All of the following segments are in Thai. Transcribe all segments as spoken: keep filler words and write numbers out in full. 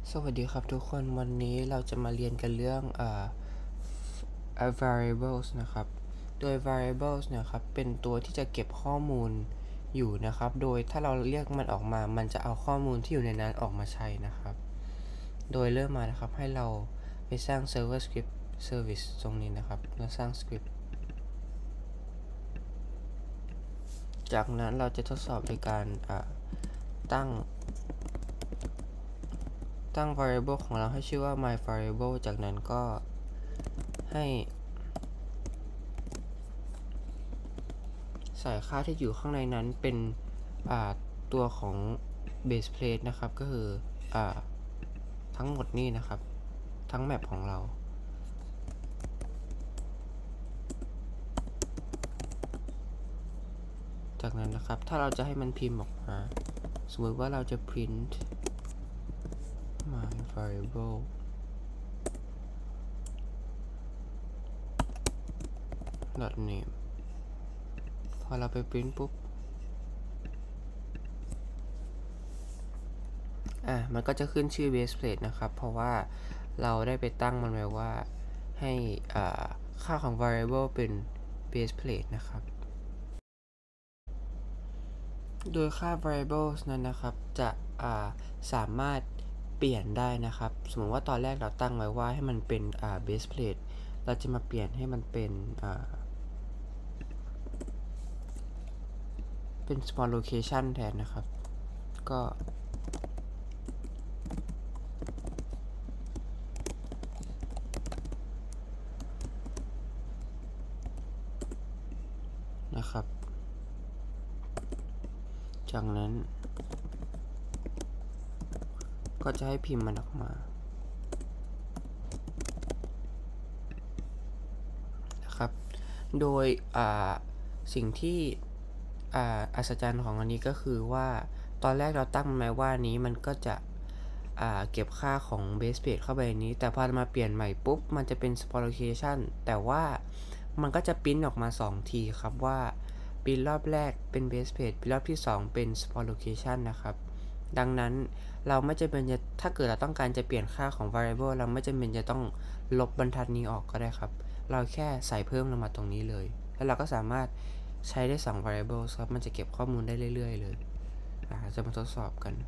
สวัสดีครับทุกคนวันนี้เราจะมาเรียนกันเรื่องเอ่อ variables นะครับโดย variables เนี่ยครับเป็นตัวที่จะเก็บข้อมูลอยู่นะครับโดยถ้าเราเรียกมันออกมามันจะเอาข้อมูลที่อยู่ในนั้นออกมาใช้นะครับโดยเริ่มมานะครับให้เราไปสร้าง server script service ตรงนี้นะครับแล้วสร้างสคริปต์จากนั้นเราจะทดสอบโดยการตั้งตั้ง variable ของเราให้ชื่อว่า my variable จากนั้นก็ให้ใส่ค่าที่อยู่ข้างในนั้นเป็นตัวของ base plate นะครับก็คืออทั้งหมดนี่นะครับทั้งแมปของเราจากนั้นนะครับถ้าเราจะให้มันพิมพ์ออกมาสมมติว่าเราจะ print my variable dot name พอเราไป print ปุ๊บอ่ะมันก็จะขึ้นชื่อ base plate นะครับเพราะว่าเราได้ไปตั้งมันไว้ว่าให้ค่าของ variable เป็น base plate นะครับโดยค่า variables นั้นนะครับจะสามารถเปลี่ยนได้นะครับสมมติว่าตอนแรกเราตั้งไว้ว่าให้มันเป็น base plate เราจะมาเปลี่ยนให้มันเป็นเป็น small location แทนนะครับก็นะครับจากนั้นก็จะให้พิมพ์มันออกมานะครับโดยสิ่งที่อัศจรรย์ของอันนี้ก็คือว่าตอนแรกเราตั้งมันไว้ว่านี้มันก็จะเก็บค่าของ base plate เข้าไปในนี้แต่พอมาเปลี่ยนใหม่ปุ๊บมันจะเป็น small location แต่ว่ามันก็จะปริ้นออกมาสองทีครับว่าปริ้นรอบแรกเป็น base plate ปริ้นรอบที่สองเป็น small location นะครับดังนั้นเราไม่จำเป็นจะถ้าเกิดเราต้องการจะเปลี่ยนค่าของ variable เราไม่จำเป็นจะต้องลบบรรทัดนี้ออกก็ได้ครับเราแค่ใส่เพิ่มลงมาตรงนี้เลยแล้วเราก็สามารถใช้ได้สอง variable ครับมันจะเก็บข้อมูลได้เรื่อยๆเลยจะมาทดสอบกัน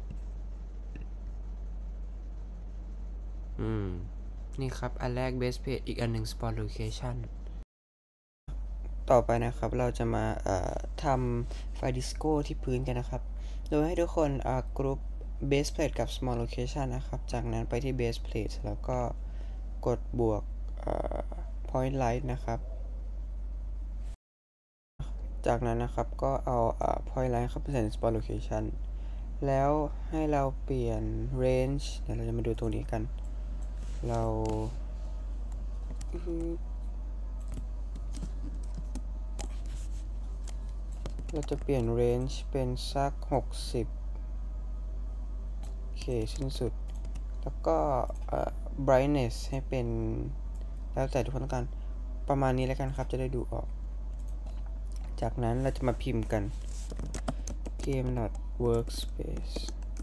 อืมนี่ครับอันแรก base plate อีกอันหนึ่ง spot location ต่อไปนะครับเราจะมาทำไฟล์ disco ที่พื้นกันนะครับโดยให้ทุกคนกรุ๊ป base plate กับ small location นะครับจากนั้นไปที่ base plate แล้วก็กดบวก point light นะครับจากนั้นนะครับก็เอา point light เข้าไปใส่ใน spot location แล้วให้เราเปลี่ยน range เดี๋ยวเราจะมาดูตรงนี้กันเราเราจะเปลี่ยน range เป็นสักหกสิบโอเคสิ้นสุดแล้วก็ brightness ให้เป็นแล้วแต่ทุกคนต้องการประมาณนี้แล้วกันครับจะได้ดูออกจากนั้นเราจะมาพิมพ์กัน game.workspace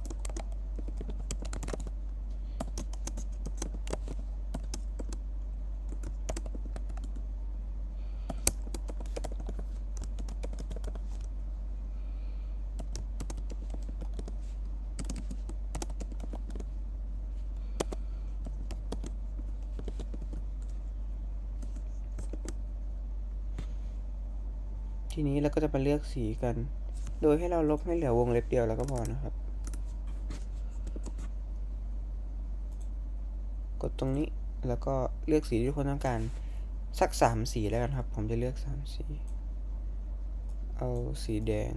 ทีนี้เราก็จะมาเลือกสีกันโดยให้เราลบให้เหลือวงเล็บเดียวแล้วก็พอนะครับกดตรงนี้แล้วก็เลือกสีที่ทุกคนต้องการสักสามสีแล้วกันครับผมจะเลือกสามสีเอาสีแดง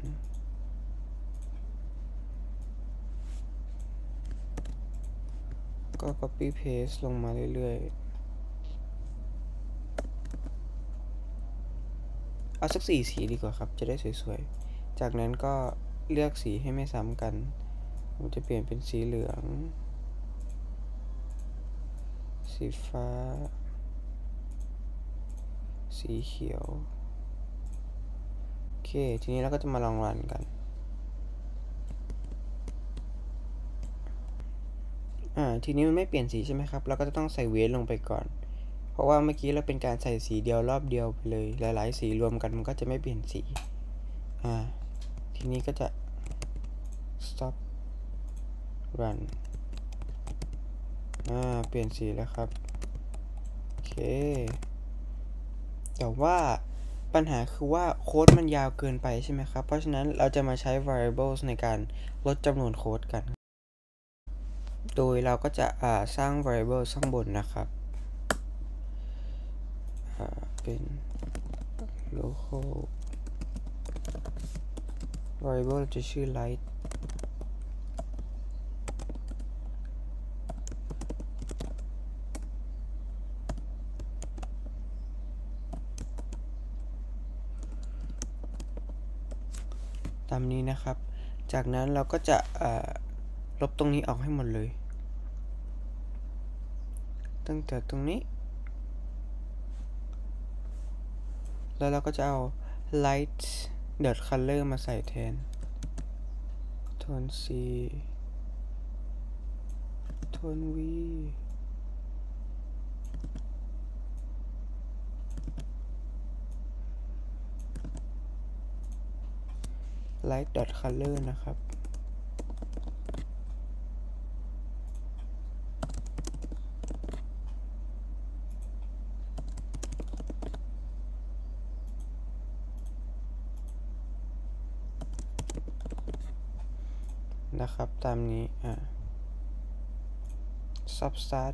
ก็ copy paste ลงมาเรื่อยๆเอาสักสี่สีดีกว่าครับจะได้สวยๆจากนั้นก็เลือกสีให้ไม่ซ้ำกันผมจะเปลี่ยนเป็นสีเหลืองสีฟ้าสีเขียวโอเคทีนี้เราก็จะมาลองรันกัน ออ่าทีนี้มันไม่เปลี่ยนสีใช่ไหมครับเราก็จะต้องใส่เวทลงไปก่อนเพราะว่าเมื่อกี้เราเป็นการใส่สีเดียวรอบเดียวไปเลยหลายๆสีรวมกันมันก็จะไม่เปลี่ยนสีอ่าทีนี้ก็จะ stop run อ่าเปลี่ยนสีแล้วครับโอเคแต่ว่าปัญหาคือว่าโค้ดมันยาวเกินไปใช่ไหมครับเพราะฉะนั้นเราจะมาใช้ variables ในการลดจำนวนโค้ดกันโดยเราก็จะอ่าสร้าง variable ข้างบนนะครับอ่าเป็น local variable จะชื่อ light ตามนี้นะครับจากนั้นเราก็จะลบตรงนี้ออกให้หมดเลยตั้งแต่ตรงนี้แล้วเราก็จะเอา light dot color มาใส่แทนโทน C โทน V light dot color นะครับนะครับตามนี้อ่า substart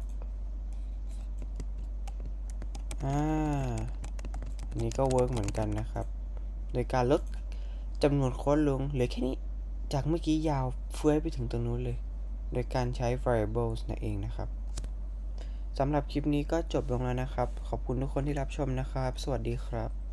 อ่าอันนี้ก็เวิร์กเหมือนกันนะครับโดยการลดจำนวนโค้ดลงเหลือแค่นี้จากเมื่อกี้ยาวเฟื้อยไปถึงตรงนู้นเลยโดยการใช้ variables นั่นเองนะครับสำหรับคลิปนี้ก็จบลงแล้วนะครับขอบคุณทุกคนที่รับชมนะครับสวัสดีครับ